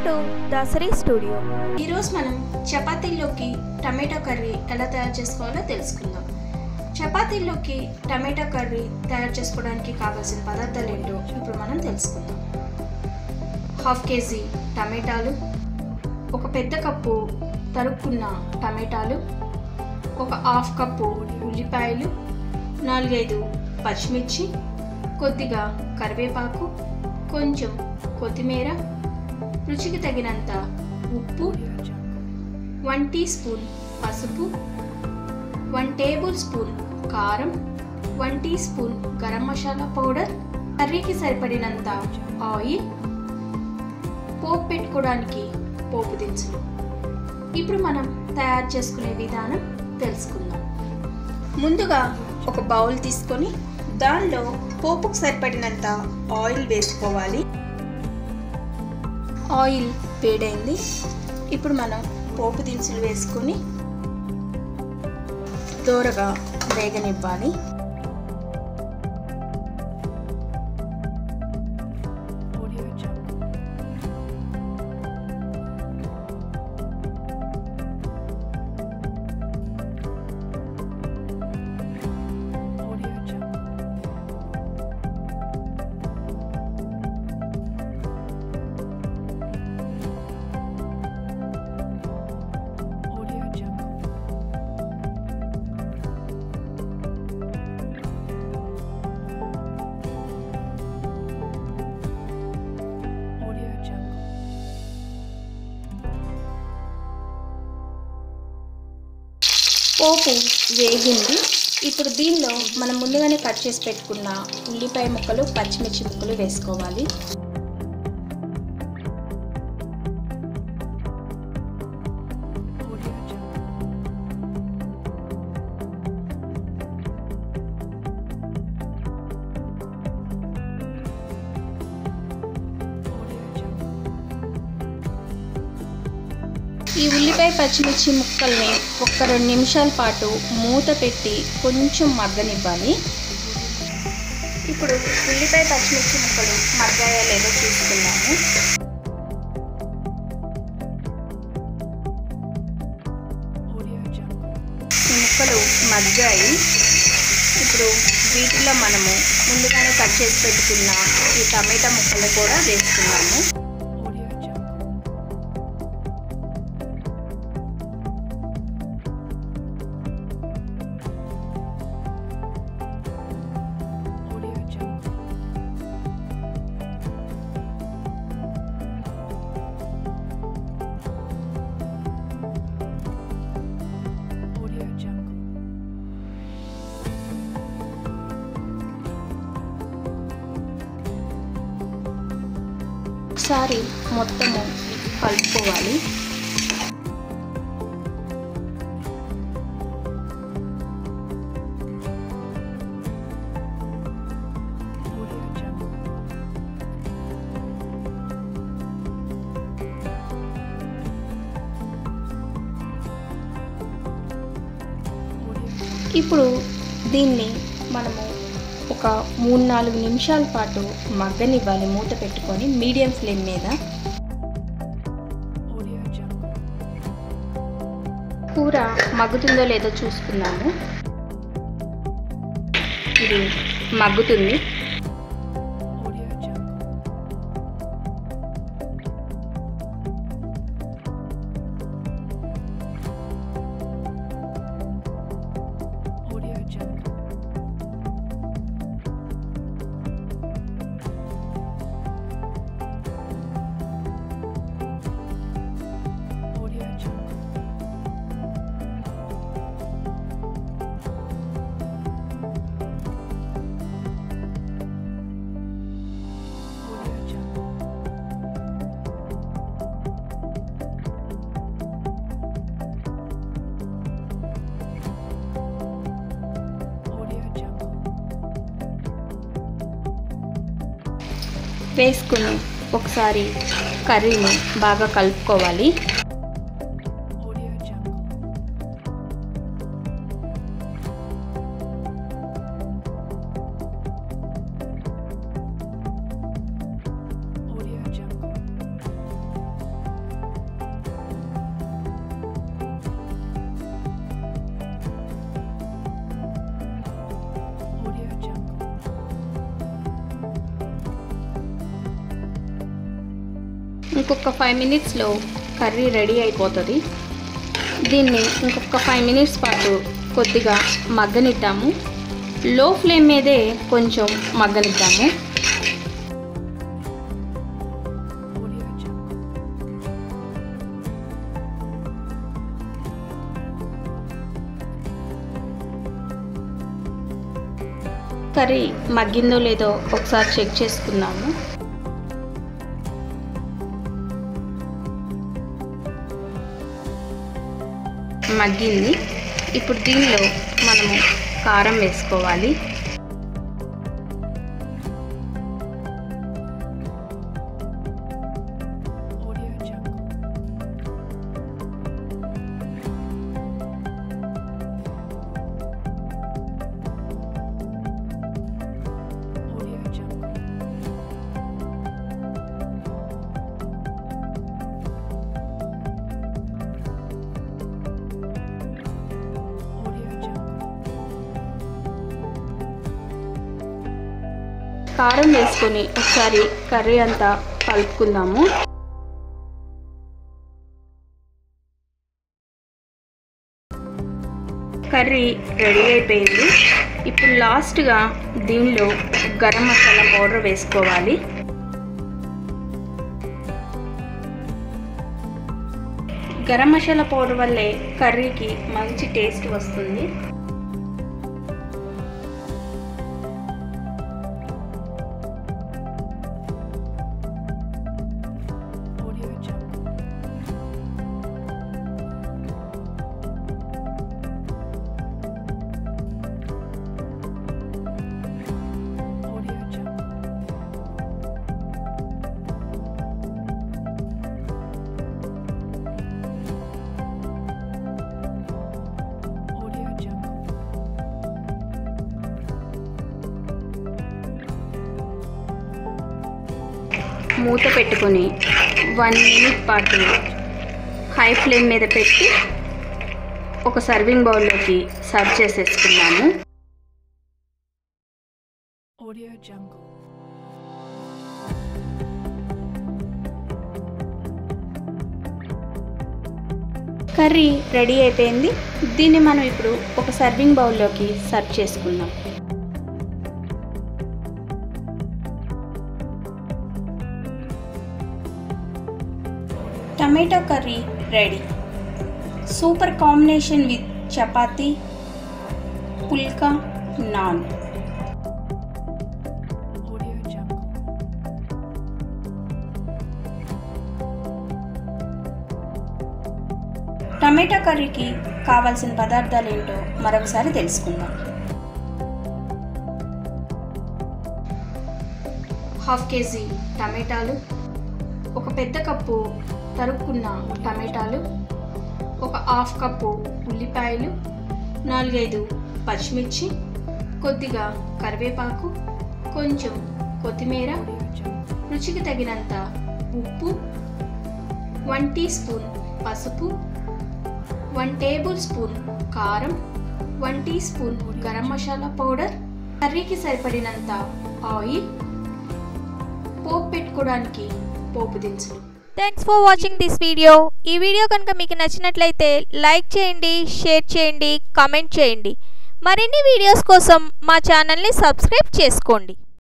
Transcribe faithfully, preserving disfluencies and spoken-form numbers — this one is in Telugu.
To Dasari studio. ఈరోజు మనం చపాతీల్లోకి టమాటో కర్రీ ఎలా తయారు చేసుకోవాలో తెలుసుకుందాం. చపాతీల్లోకి టమాటో కర్రీ తయారు చేసుకోవడానికి కావాల్సిన పదార్థాలు ఏంటో ఇప్పుడు మనం తెలుసుకుందాం. హాఫ్ కేజీ టమాటాలు, ఒక పెద్ద కప్పు తరుక్కున్న టమాటాలు, ఒక హాఫ్ కప్పు ఉల్లిపాయలు, నాలుగైదు పచ్చిమిర్చి, కొద్దిగా కరివేపాకు, కొంచెం కొత్తిమీర, రుచికి తగినంత ఉప్పు, వన్ టీ స్పూన్ పసుపు, వన్ టేబుల్ స్పూన్ కారం, one teaspoon garam masala powder, కర్రీకి సరిపడినంత ఆయిల్, పోపు పెట్టుకోవడానికి పోపు దినుసులు. ఇప్పుడు మనం తయారు చేసుకునే విధానం తెలుసుకుందాం. ముందుగా ఒక బౌల్ తీసుకొని దానిలో పోపుకు సరిపడినంత ఆయిల్ వేసుకోవాలి. ఆయిల్ వేడైంది. ఇప్పుడు మనం పోపు దినుసులు వేసుకొని దోరగా వేగనివ్వాలి. పోపు వేగింది. ఇప్పుడు దీనిలో మనం ముందుగానే కట్ చేసి పెట్టుకున్న ఉల్లిపాయ ముక్కలు, పచ్చిమిర్చి ముక్కలు వేసుకోవాలి. ఈ ఉల్లిపాయ పచ్చిమిర్చి ముక్కల్ని ఒక్క రెండు నిమిషాల పాటు మూత పెట్టి కొంచెం మగ్గనివ్వాలి. ఇప్పుడు ఉల్లిపాయ పచ్చిమిర్చి ముక్కలు మగ్గాయో లేదో చూసుకుందాము. ఈ ముక్కలు మగ్గాయి. ఇప్పుడు వీటిలో మనము ముందుగానే కట్ చేసి పెట్టుకున్న ఈ టమాటా ముక్కలు కూడా వేసుకున్నాము. ఒకసారి మొత్తము కలుపుకోవాలి. ఇప్పుడు దీన్ని మనము ఒక మూడు నాలుగు నిమిషాల పాటు మగ్గనివ్వాలి. మూత పెట్టుకొని మీడియం ఫ్లేమ్ మీద. కూర మగ్గుతుందో లేదో చూసుకుందాము. ఇది మగ్గుతుంది. వేసుకుని ఒకసారి కర్రీని బాగా కలుపుకోవాలి. ఇంకొక ఫైవ్ మినిట్స్లో కర్రీ రెడీ అయిపోతుంది. దీన్ని ఇంకొక ఫైవ్ మినిట్స్ పాటు కొద్దిగా మగ్గనిద్దాము. లో ఫ్లేమ్ మీదే కొంచెం మగ్గనిద్దాము. కర్రీ మగ్గిందో లేదో ఒకసారి చెక్ చేసుకుందాము. మగ్గింది. ఇప్పుడు దీనిలో మనము కారం వేసుకోవాలి. కారం వేసుకొని ఒకసారి కర్రీ అంతా కలుపుకుందాము. కర్రీ రెడీ అయిపోయింది. ఇప్పుడు లాస్ట్గా దీనిలో గరం మసాలా పౌడర్ వేసుకోవాలి. గరం మసాలా పౌడర్ వల్లే కర్రీకి మంచి టేస్ట్ వస్తుంది. మూత పెట్టుకొని వన్ మినిట్ పాటు హై ఫ్లేమ్ మీద పెట్టి ఒక సర్వింగ్ బౌల్లోకి సర్వ్ చేసేసుకున్నాము. కర్రీ రెడీ అయిపోయింది. దీన్ని మనం ఇప్పుడు ఒక సర్వింగ్ బౌల్లోకి సర్వ్ చేసుకుందాం. Tomato curry ready. Super combination with chapati, phulka, naan. Tomato కర్రీకి కావాల్సిన పదార్థాలు ఏంటో మరొకసారి తెలుసుకుందాం. హాఫ్ కేజీ టమాటాలు, ఒక పెద్ద కప్పు తరుక్కున్న టమాటాలు, ఒక హాఫ్ కప్పు ఉల్లిపాయలు, నాలుగైదు పచ్చిమిర్చి, కొద్దిగా కరివేపాకు, కొంచెం కొత్తిమీర, రుచికి తగినంత ఉప్పు, వన్ టీ స్పూన్ పసుపు, వన్ టేబుల్ స్పూన్ కారం, one teaspoon garam masala powder, కర్రీకి సరిపడినంత ఆయిల్, పోపు పెట్టుకోవడానికి పోపు దినుసులు. Thanks for watching this video. ఈ వీడియో కనుక మీకు నచ్చినట్లయితే లైక్ చేయండి, షేర్ చేయండి, కామెంట్ చేయండి. మరిన్ని వీడియోస్ కోసం మా ఛానల్ని సబ్స్క్రైబ్ చేసుకోండి.